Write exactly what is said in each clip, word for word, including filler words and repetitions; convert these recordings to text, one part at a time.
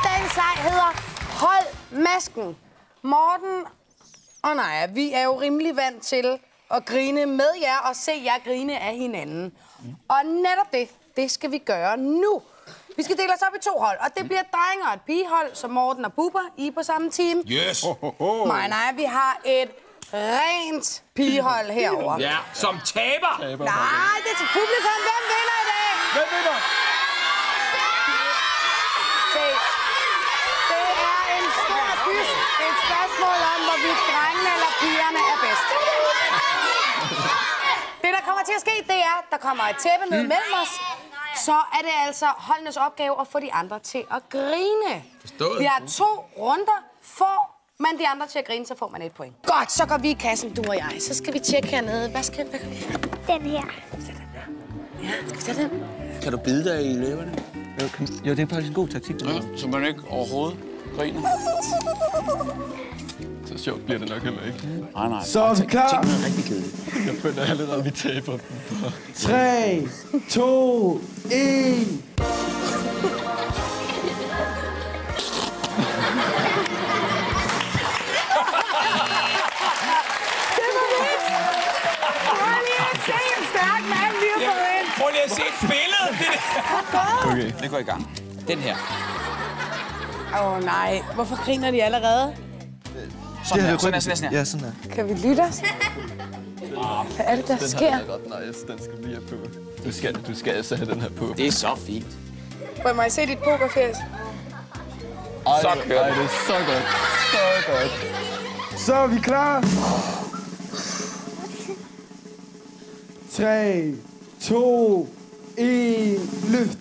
dagens leg hedder Hold masken. Morten og Naja, vi er jo rimelig vant til at grine med jer og se jer grine af hinanden. Og netop det, det skal vi gøre nu. Vi skal dele os op i to hold, og det bliver et drenge- og et pigehold, som Morten og Bubber, I er på samme team. Yes! Mig og Naja, vi har et rent pigehold herover. Ja, som taber! taber Nej, det er til publikum. Hvem vinder i dag? Hvem vinder? Se, det er en stor dyst. Det er et spørgsmål om, hvorvidt drengene eller pigerne er bedst. Det, der kommer til at ske, det er, der kommer et tæppe ned mellem os. Så er det altså holdenes opgave at få de andre til at grine. Forstået. Vi har to runder. Får man de andre til at grine, så får man et point. Godt, så går vi i kassen, du og jeg. Så skal vi tjekke hernede. Hvad skal vi? Den her. Ja, skal vi tage den? Kan du bide dig i læberne? Jo, kan... jo, det er faktisk en god taktik. Ja, så man ikke overhovedet griner. Så sjovt bliver det nok heller ikke. Nej, nej. Så er vi klar. Tænk noget rigtig kedeligt. Jeg føler allerede, at vi taber. tre, to, et. Prøv lige at se et billede. Okay, det går i gang. Den her. Åh oh, nej, hvorfor griner de allerede? Sådan her, sådan her, sådan her. Ja, sådan her. Kan vi lytte os? Hvad er det, der den sker? Den her er ret nice, den skal vi have på. Du skal, du skal altså have den her på. Det er så fint. Må jeg se dit pokerfjes? Ej, Så ej, kører det er så godt. Så godt. Så er vi klar. tre, to, et, løft.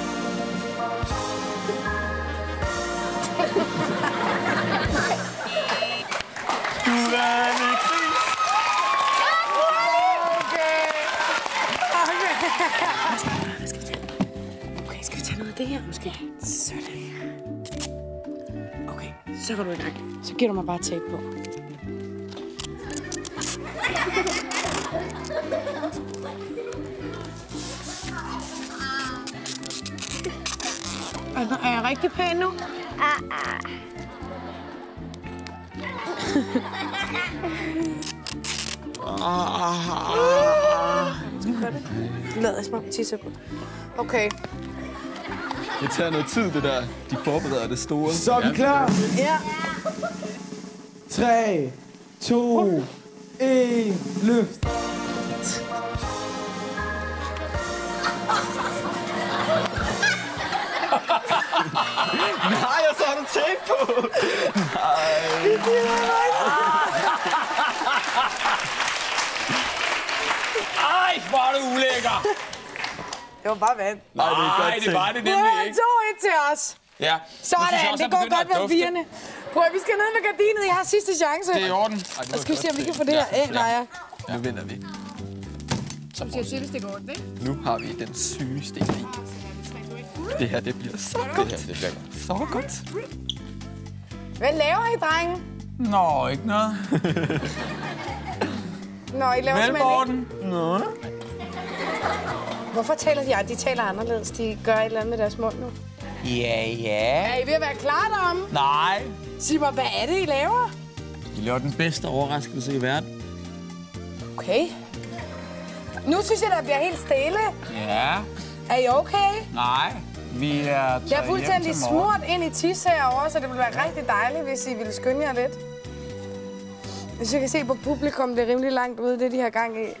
Okay, skal vi tage noget af det her måske? Sådan. Okay, så går du i gang. Så giver du mig bare tape på. Altså, er jeg rigtig pæn nu? Ah, ah. Lad os smage tisse på. Okay. Det tager noget tid, det der. De forbereder det store. Så er vi klar. Ja. tre, to, et, løft. Nej, og så har du tape på. Nej. Ej, hvor er du ulækker. Det var bare vand. Nej, det er Nej, godt det var det Nu nemlig er ikke. to et til os. Ja. Sådan, det går godt med pigerne. Prøv at vi skal ned med gardinet. Jeg har sidste chance. Det er i orden. Og skal vi se, om vi kan få det her af, Naja. Nu vinder vi. Som siger Silles, det går ondt, ikke? Nu har vi den sygeste idé. Det her, det bliver så Det godt. her, det bliver godt. Så godt. Hvad laver I, drenge? Nå, ikke noget. Nå, I laver Vel, Morten? Nå. Hvorfor taler de? De taler anderledes. De gør et eller andet med deres mund nu. Ja, ja. Er I ved at være klar derom? Nej. Sig mig, hvad er det, I laver? I laver den bedste overraskelse i verden. Okay. Nu synes jeg, der bliver helt stille. Ja. Er I okay? Nej. Vi er Jeg er taget fuldstændig hjem til morgen. smurt ind i tis herovre, så det ville være rigtig dejligt, hvis I ville skynde jer lidt. Hvis jeg kan se på publikum, det er rimelig langt ude, det de har gang i.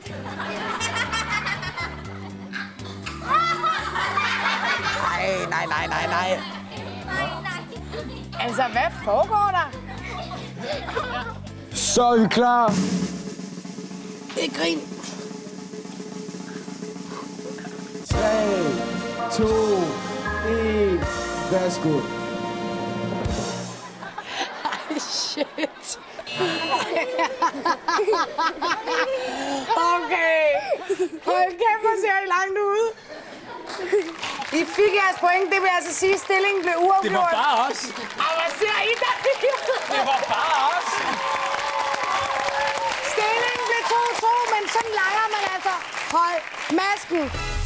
Nej, nej, nej, nej, nej. Altså, hvad foregår der? Så er vi klar. Ikke grin. tre, to, et. Værsgo. Ej, shit. Okay. Hold kæft, hvor ser I langt ude. I fik jeres point. Det vil altså sige, at stillingen blev uafgjort. Det var bare os. Og hvad ser I der? Det var bare os. Stillingen blev to to, men sådan leger man altså. Hold masken.